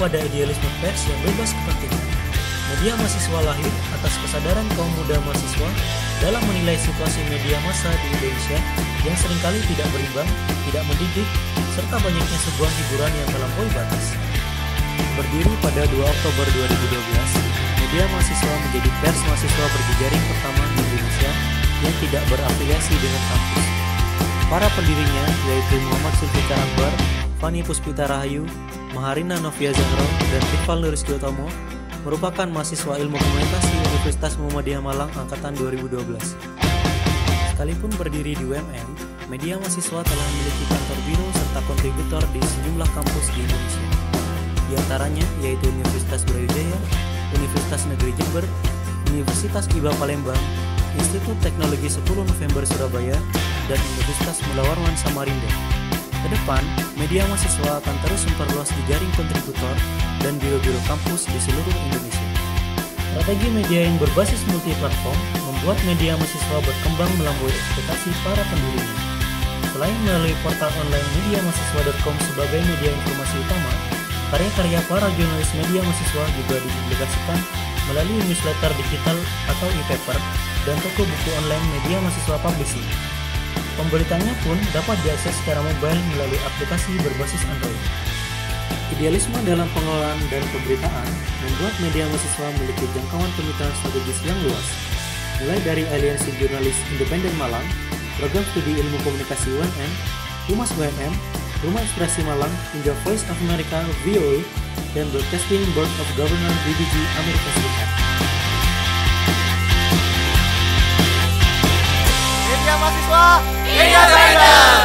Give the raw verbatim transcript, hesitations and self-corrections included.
pada idealisme pers yang bebas kepentingan. Media mahasiswa lahir atas kesadaran kaum muda mahasiswa dalam menilai situasi media massa di Indonesia yang seringkali tidak berimbang, tidak mendidik, serta banyaknya sebuah hiburan yang melampaui batas. Berdiri pada dua Oktober dua ribu dua belas, media mahasiswa menjadi pers mahasiswa berjejaring pertama di Indonesia yang tidak berafiliasi dengan kampus. Para pendirinya yaitu Muhammad Zulfikar Akbar, Fani Puspita Rahayu, Maharina Novia Zahro, dan Iqbal Nuristiotomo merupakan mahasiswa ilmu komunikasi Universitas Muhammadiyah Malang angkatan dua ribu dua belas. Sekalipun berdiri di U M M, media mahasiswa telah memiliki kantor biro serta kontributor di sejumlah kampus di Indonesia. Di antaranya yaitu Universitas Brawijaya, Universitas Negeri Jember, Universitas I B A Palembang, Institut Teknologi sepuluh November Surabaya, dan Universitas Mula Warman Samarinda. Kedepan, media mahasiswa akan terus memperluas jejaring kontributor dan biro-biro kampus di seluruh Indonesia. Strategi media yang berbasis multi-platform membuat media mahasiswa berkembang melampaui ekspektasi para pendirinya. Selain melalui portal online media mahasiswa dot com sebagai media informasi utama, karya-karya para jurnalis media mahasiswa juga dipublikasikan melalui newsletter digital atau e-paper dan toko buku online media mahasiswa publishing. Pemberitaannya pun dapat diakses secara mobile melalui aplikasi berbasis Android. Idealisme dalam pengelolaan dan pemberitaan membuat media mahasiswa memiliki jangkauan kemitraan strategis yang luas, mulai dari Aliansi Jurnalis Independen Malang, Program Studi Ilmu Komunikasi U M M, Humas U M M, Rumah Ekspresi Malang, hingga Voice of America V O A, dan Broadcasting Board of Governors B B G Amerika Serikat. Media mahasiswa, media trader.